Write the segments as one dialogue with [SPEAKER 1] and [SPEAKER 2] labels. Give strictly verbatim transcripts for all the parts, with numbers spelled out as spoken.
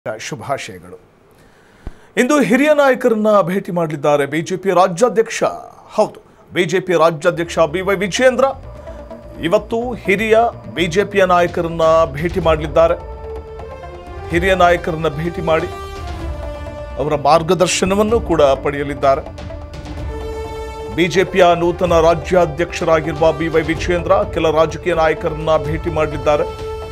[SPEAKER 1] ಶುಭಾಶಯಗಳು. ಇಂದು ಹಿರಿಯ ನಾಯಕರನ್ನ ಭೇಟಿ ಮಾಡಲಿದ್ದಾರೆ ಬಿಜೆಪಿ ರಾಜ್ಯಾಧ್ಯಕ್ಷ. ಹೌದು, ಬಿಜೆಪಿ ರಾಜ್ಯಾಧ್ಯಕ್ಷ ಬಿ ವೈ ವಿಜಯೇಂದ್ರ ಇವತ್ತು ಹಿರಿಯ ಬಿಜೆಪಿಯ ನಾಯಕರನ್ನ ಭೇಟಿ ಮಾಡಲಿದ್ದಾರೆ. ಹಿರಿಯ ನಾಯಕರನ್ನ ಭೇಟಿ ಮಾಡಿ ಅವರ ಮಾರ್ಗದರ್ಶನವನ್ನು ಕೂಡ ಪಡೆಯಲಿದ್ದಾರೆ. ಬಿಜೆಪಿಯ ನೂತನ ರಾಜ್ಯಾಧ್ಯಕ್ಷರಾಗಿರುವ ಬಿ ವೈ ವಿಜಯೇಂದ್ರ ಕೆಲ ರಾಜಕೀಯ ನಾಯಕರನ್ನ ಭೇಟಿ ಮಾಡಲಿದ್ದಾರೆ.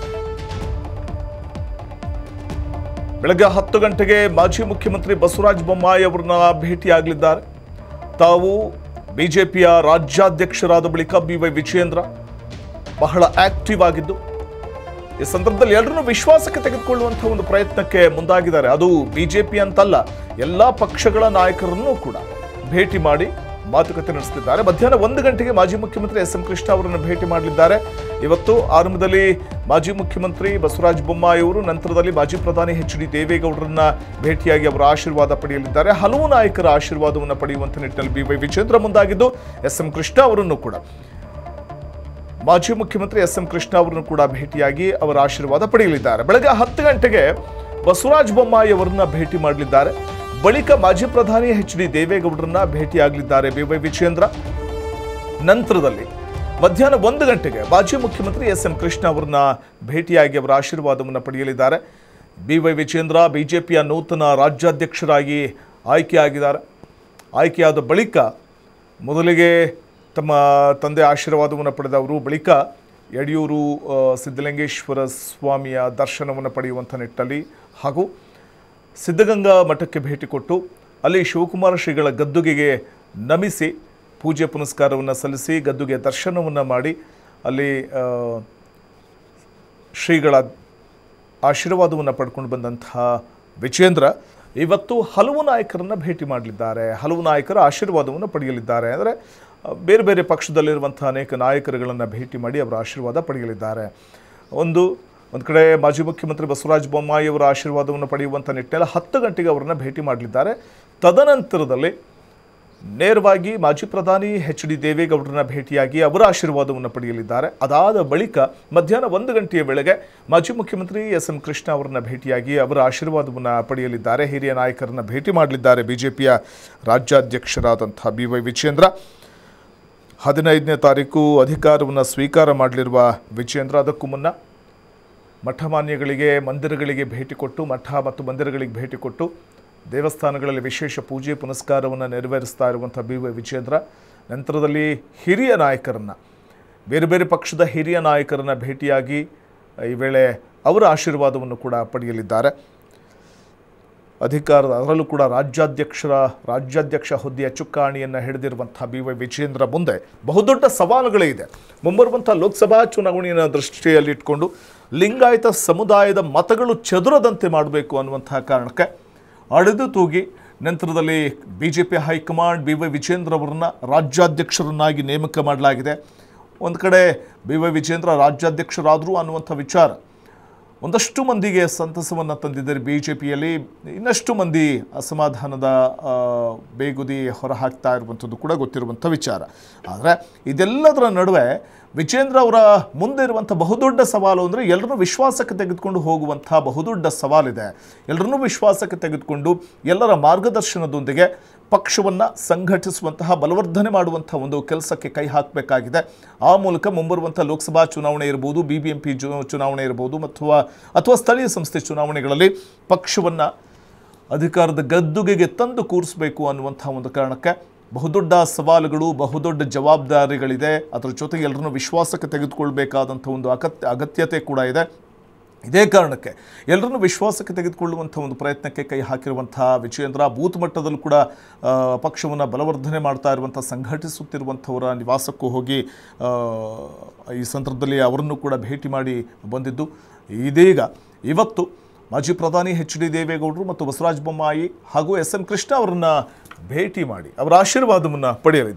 [SPEAKER 1] ಬೆಳಗ್ಗೆ ಹತ್ತು ಗಂಟೆಗೆ ಮಾಜಿ ಮುಖ್ಯಮಂತ್ರಿ ಬಸವರಾಜ ಬೊಮ್ಮಾಯಿ ಅವರನ್ನ ಭೇಟಿಯಾಗಲಿದ್ದಾರೆ. ತಾವು ಬಿಜೆಪಿಯ ರಾಜ್ಯಾಧ್ಯಕ್ಷರಾದ ಬಳಿಕ ಬಿ ವೈ ವಿಜಯೇಂದ್ರ ಬಹಳ ಆಕ್ಟಿವ್ ಆಗಿದ್ದು ಈ ಸಂದರ್ಭದಲ್ಲಿ ಎಲ್ಲರನ್ನೂ ವಿಶ್ವಾಸಕ್ಕೆ ತೆಗೆದುಕೊಳ್ಳುವಂತಹ ಒಂದು ಪ್ರಯತ್ನಕ್ಕೆ ಮುಂದಾಗಿದ್ದಾರೆ. ಅದು ಬಿಜೆಪಿ ಅಂತಲ್ಲ, ಎಲ್ಲ ಪಕ್ಷಗಳ ನಾಯಕರನ್ನು ಕೂಡ ಭೇಟಿ ಮಾಡಿ ಮಾತುಕತೆ ನಡೆಸುತ್ತಿದ್ದಾರೆ. ಮಧ್ಯಾಹ್ನ ಒಂದು ಗಂಟೆಗೆ ಮಾಜಿ ಮುಖ್ಯಮಂತ್ರಿ ಎಸ್ ಎಂ ಕೃಷ್ಣ ಅವರನ್ನು ಭೇಟಿ ಮಾಡಲಿದ್ದಾರೆ. ಇವತ್ತು ಆರಂಭದಲ್ಲಿ ಮಾಜಿ ಮುಖ್ಯಮಂತ್ರಿ ಬಸವರಾಜ ಬೊಮ್ಮಾಯಿ ಅವರು, ನಂತರದಲ್ಲಿ ಮಾಜಿ ಪ್ರಧಾನಿ ಎಚ್ ಡಿ ದೇವೇಗೌಡರನ್ನ ಭೇಟಿಯಾಗಿ ಅವರ ಆಶೀರ್ವಾದ ಪಡೆಯಲಿದ್ದಾರೆ. ಹಲವು ನಾಯಕರ ಆಶೀರ್ವಾದವನ್ನು ಪಡೆಯುವಂತ ನಿಟ್ಟಿನಲ್ಲಿ ಬಿ ವೈ ವಿಜಯೇಂದ್ರ ಮುಂದಾಗಿದ್ದು ಎಸ್ ಎಂ ಕೃಷ್ಣ ಅವರನ್ನು ಕೂಡ ಮಾಜಿ ಮುಖ್ಯಮಂತ್ರಿ ಎಸ್ ಎಂ ಕೃಷ್ಣ ಅವರನ್ನು ಕೂಡ ಭೇಟಿಯಾಗಿ ಅವರ ಆಶೀರ್ವಾದ ಪಡೆಯಲಿದ್ದಾರೆ. ಬೆಳಗ್ಗೆ ಹತ್ತು ಗಂಟೆಗೆ ಬಸವರಾಜ ಬೊಮ್ಮಾಯಿ ಅವರನ್ನ ಭೇಟಿ ಮಾಡಲಿದ್ದಾರೆ. ಬಳಿಕ ಮಾಜಿ ಪ್ರಧಾನಿ ಎಚ್ ಡಿ ದೇವೇಗೌಡರನ್ನ ಭೇಟಿಯಾಗಲಿದ್ದಾರೆ ಬಿ ವೈ ವಿಜಯೇಂದ್ರ. ನಂತರದಲ್ಲಿ ಮಧ್ಯಾಹ್ನ ಒಂದು ಗಂಟೆಗೆ ಮಾಜಿ ಮುಖ್ಯಮಂತ್ರಿ ಎಸ್ ಎಂ ಕೃಷ್ಣ ಅವರನ್ನ ಭೇಟಿಯಾಗಿ ಅವರ ಆಶೀರ್ವಾದವನ್ನು ಪಡೆಯಲಿದ್ದಾರೆ. ಬಿ ವೈ ವಿಜಯೇಂದ್ರ ಬಿಜೆಪಿಯ ನೂತನ ರಾಜ್ಯಾಧ್ಯಕ್ಷರಾಗಿ ಆಯ್ಕೆಯಾಗಿದ್ದಾರೆ. ಆಯ್ಕೆಯಾದ ಬಳಿಕ ಮೊದಲಿಗೆ ತಮ್ಮ ತಂದೆ ಆಶೀರ್ವಾದವನ್ನು ಪಡೆದವರು, ಬಳಿಕ ಯಡಿಯೂರು ಸಿದ್ಧಲಿಂಗೇಶ್ವರ ಸ್ವಾಮಿಯ ದರ್ಶನವನ್ನು ಪಡೆಯುವಂಥ ನಿಟ್ಟಿನಲ್ಲಿ ಹಾಗೂ ಸಿದ್ಧಗಂಗಾ ಮಠಕ್ಕೆ ಭೇಟಿ ಕೊಟ್ಟು ಅಲ್ಲಿ ಶಿವಕುಮಾರ ಶ್ರೀಗಳ ಗದ್ದುಗೆಗೆ ನಮಿಸಿ ಪೂಜೆ ಪುನಸ್ಕಾರವನ್ನು ಸಲ್ಲಿಸಿ ಗದ್ದುಗೆ ದರ್ಶನವನ್ನು ಮಾಡಿ ಅಲ್ಲಿ ಶ್ರೀಗಳ ಆಶೀರ್ವಾದವನ್ನು ಪಡ್ಕೊಂಡು ಬಂದಂತಹ ವಿಜಯೇಂದ್ರ ಇವತ್ತು ಹಲವು ನಾಯಕರನ್ನು ಭೇಟಿ ಮಾಡಲಿದ್ದಾರೆ. ಹಲವು ನಾಯಕರ ಆಶೀರ್ವಾದವನ್ನು ಪಡೆಯಲಿದ್ದಾರೆ. ಅಂದರೆ ಬೇರೆ ಬೇರೆ ಪಕ್ಷದಲ್ಲಿರುವಂಥ ಅನೇಕ ನಾಯಕರುಗಳನ್ನು ಭೇಟಿ ಮಾಡಿ ಅವರ ಆಶೀರ್ವಾದ ಪಡೆಯಲಿದ್ದಾರೆ. ಒಂದು ಒಂದು ಕಡೆ ಮಾಜಿ ಮುಖ್ಯಮಂತ್ರಿ ಬಸವರಾಜ ಬೊಮ್ಮಾಯಿ ಅವರ ಆಶೀರ್ವಾದವನ್ನು ಪಡೆಯುವಂಥ ನಿಟ್ಟಿನಲ್ಲಿ ಹತ್ತು ಗಂಟೆಗೆ ಅವರನ್ನು ಭೇಟಿ ಮಾಡಲಿದ್ದಾರೆ. ತದನಂತರದಲ್ಲಿ ನೇರವಾಗಿ ಮಾಜಿ ಪ್ರಧಾನಿ ಎಚ್ ಡಿ ದೇವೇಗೌಡರನ್ನ ಭೇಟಿಯಾಗಿ ಅವರ ಆಶೀರ್ವಾದವನ್ನು ಪಡೆಯಲಿದ್ದಾರೆ. ಅದಾದ ಬಳಿಕ ಮಧ್ಯಾಹ್ನ ಒಂದು ಗಂಟೆಯ ವೇಳೆಗೆ ಮಾಜಿ ಮುಖ್ಯಮಂತ್ರಿ ಎಸ್ ಎಂ ಕೃಷ್ಣ ಅವರನ್ನ ಭೇಟಿಯಾಗಿ ಅವರ ಆಶೀರ್ವಾದವನ್ನು ಪಡೆಯಲಿದ್ದಾರೆ. ಹಿರಿಯ ನಾಯಕರನ್ನ ಭೇಟಿ ಮಾಡಲಿದ್ದಾರೆ ಬಿಜೆಪಿಯ ರಾಜ್ಯಾಧ್ಯಕ್ಷರಾದಂಥ ಬಿ ವೈ ವಿಜಯೇಂದ್ರ. ಹದಿನೈದನೇ ತಾರೀಕು ಅಧಿಕಾರವನ್ನು ಸ್ವೀಕಾರ ಮಾಡಲಿರುವ ವಿಜಯೇಂದ್ರ ಅದಕ್ಕೂ ಮುನ್ನ ಮಠಮಾನ್ಯಗಳಿಗೆ, ಮಂದಿರಗಳಿಗೆ ಭೇಟಿ ಕೊಟ್ಟು, ಮಠ ಮತ್ತು ಮಂದಿರಗಳಿಗೆ ಭೇಟಿ ಕೊಟ್ಟು ದೇವಸ್ಥಾನಗಳಲ್ಲಿ ವಿಶೇಷ ಪೂಜೆ ಪುನಸ್ಕಾರವನ್ನು ನೆರವೇರಿಸ್ತಾ ಇರುವಂಥ ಬಿ ವೈ ವಿಜಯೇಂದ್ರ ನಂತರದಲ್ಲಿ ಹಿರಿಯ ನಾಯಕರನ್ನು, ಬೇರೆ ಬೇರೆ ಪಕ್ಷದ ಹಿರಿಯ ನಾಯಕರನ್ನು ಭೇಟಿಯಾಗಿ ಈ ವೇಳೆ ಅವರ ಆಶೀರ್ವಾದವನ್ನು ಕೂಡ ಪಡೆಯಲಿದ್ದಾರೆ. ಅಧಿಕಾರದ ಅದರಲ್ಲೂ ಕೂಡ ರಾಜ್ಯಾಧ್ಯಕ್ಷರ ರಾಜ್ಯಾಧ್ಯಕ್ಷ ಹುದ್ದೆಯ ಚುಕ್ಕಾಣಿಯನ್ನು ಹಿಡಿದಿರುವಂಥ ಬಿ ವೈ ವಿಜಯೇಂದ್ರ ಮುಂದೆ ಬಹುದೊಡ್ಡ ಸವಾಲುಗಳೇ ಇದೆ. ಮುಂಬರುವಂಥ ಲೋಕಸಭಾ ಚುನಾವಣೆಯನ್ನು ದೃಷ್ಟಿಯಲ್ಲಿಟ್ಕೊಂಡು ಲಿಂಗಾಯತ ಸಮುದಾಯದ ಮತಗಳು ಚದುರದಂತೆ ಮಾಡಬೇಕು ಅನ್ನುವಂಥ ಕಾರಣಕ್ಕೆ ಅಳೆದು ತೂಗಿ ನಂತರದಲ್ಲಿ B J P high command B Y Vijayendra ಅವರನ್ನ ರಾಜ್ಯಾಧ್ಯಕ್ಷರನ್ನಾಗಿ ನೇಮಕ ಮಾಡಲಾಗಿದೆ. ಒಂದು ಕಡೆ ಬಿ ವೈ ವಿಜಯೇಂದ್ರ ರಾಜ್ಯಾಧ್ಯಕ್ಷರಾದರು ಅನ್ನುವಂಥ ವಿಚಾರ ಒಂದಷ್ಟು ಮಂದಿಗೆ ಸಂತಸವನ್ನು ತಂದಿದ್ದಾರೆ. ಬಿ ಜೆ ಪಿಯಲ್ಲಿ ಇನ್ನಷ್ಟು ಮಂದಿ ಅಸಮಾಧಾನದ ಬೇಗುದಿ ಹೊರಹಾಕ್ತಾ ಇರುವಂಥದ್ದು ಕೂಡ ಗೊತ್ತಿರುವಂಥ ವಿಚಾರ. ಆದರೆ ಇದೆಲ್ಲದರ ನಡುವೆ ವಿಜಯೇಂದ್ರ ಅವರ ಮುಂದೆ ಇರುವಂಥ ಬಹುದೊಡ್ಡ ಸವಾಲು ಅಂದರೆ ಎಲ್ಲರನ್ನೂ ವಿಶ್ವಾಸಕ್ಕೆ ತೆಗೆದುಕೊಂಡು ಹೋಗುವಂಥ ಬಹುದೊಡ್ಡ ಸವಾಲಿದೆ. ಎಲ್ಲರನ್ನೂ ವಿಶ್ವಾಸಕ್ಕೆ ತೆಗೆದುಕೊಂಡು ಎಲ್ಲರ ಮಾರ್ಗದರ್ಶನದೊಂದಿಗೆ ಪಕ್ಷವನ್ನು ಸಂಘಟಿಸುವಂತಹ, ಬಲವರ್ಧನೆ ಮಾಡುವಂಥ ಒಂದು ಕೆಲಸಕ್ಕೆ ಕೈ ಹಾಕಬೇಕಾಗಿದೆ. ಆ ಮೂಲಕ ಮುಂಬರುವಂಥ ಲೋಕಸಭಾ ಚುನಾವಣೆ ಇರ್ಬೋದು, ಬಿ ಬಿ ಎಂ ಪಿ ಚುನಾವಣೆ ಇರ್ಬೋದು, ಅಥವಾ ಅಥವಾ ಸ್ಥಳೀಯ ಸಂಸ್ಥೆ ಚುನಾವಣೆಗಳಲ್ಲಿ ಪಕ್ಷವನ್ನು ಅಧಿಕಾರದ ಗದ್ದುಗೆಗೆ ತಂದು ಕೂರಿಸಬೇಕು ಅನ್ನುವಂಥ ಒಂದು ಕಾರಣಕ್ಕೆ ಬಹುದೊಡ್ಡ ಸವಾಲುಗಳು, ಬಹುದೊಡ್ಡ ಜವಾಬ್ದಾರಿಗಳಿದೆ. ಅದರ ಜೊತೆಗೆ ಎಲ್ಲರನ್ನೂ ವಿಶ್ವಾಸಕ್ಕೆ ತೆಗೆದುಕೊಳ್ಬೇಕಾದಂಥ ಒಂದು ಅಗತ್ಯ ಅಗತ್ಯತೆ ಕೂಡ ಇದೆ. ಇದೇ ಕಾರಣಕ್ಕೆ ಎಲ್ಲರನ್ನೂ ವಿಶ್ವಾಸಕ್ಕೆ ತೆಗೆದುಕೊಳ್ಳುವಂಥ ಒಂದು ಪ್ರಯತ್ನಕ್ಕೆ ಕೈ ಹಾಕಿರುವಂಥ ವಿಜಯೇಂದ್ರ ಬೂತ್ ಮಟ್ಟದಲ್ಲೂ ಕೂಡ ಪಕ್ಷವನ್ನು ಬಲವರ್ಧನೆ ಮಾಡ್ತಾ ಇರುವಂಥ, ಸಂಘಟಿಸುತ್ತಿರುವಂಥವರ ನಿವಾಸಕ್ಕೂ ಹೋಗಿ ಈ ಸಂದರ್ಭದಲ್ಲಿ ಅವರನ್ನು ಕೂಡ ಭೇಟಿ ಮಾಡಿ ಬಂದಿದ್ದು. ಇದೀಗ ಇವತ್ತು ಮಾಜಿ ಪ್ರಧಾನಿ ಎಚ್ ಡಿ ದೇವೇಗೌಡರು ಮತ್ತು ಬಸವರಾಜ ಬೊಮ್ಮಾಯಿ ಹಾಗೂ ಎಸ್ ಎಂ ಕೃಷ್ಣ ಅವರನ್ನು ಭೇಟಿ ಮಾಡಿ ಅವರ ಆಶೀರ್ವಾದವನ್ನು ಪಡೆಯಲಿದ್ದಾರೆ.